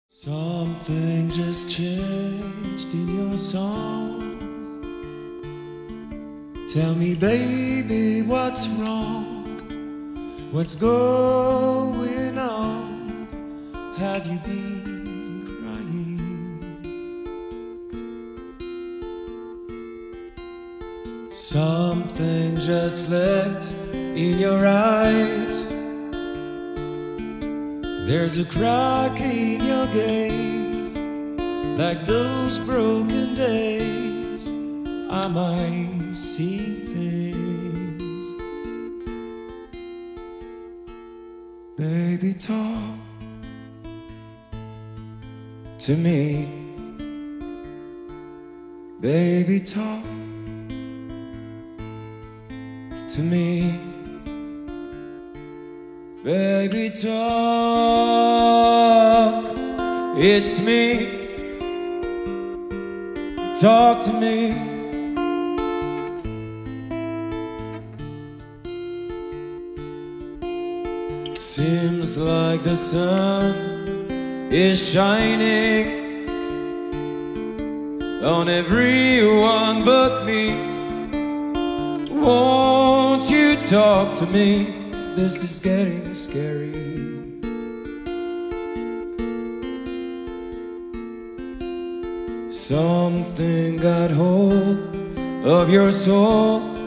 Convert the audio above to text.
Something just changed in your song. Tell me, baby, what's wrong? What's going on? Have you been crying? Something just flicked in your eyes. There's a crack in your gaze, like those broken days. I might see things. Baby, talk to me. Baby, talk to me. Baby, talk, it's me. Talk to me. Seems like the sun is shining on everyone but me. Won't you talk to me? This is getting scary. Something got hold of your soul.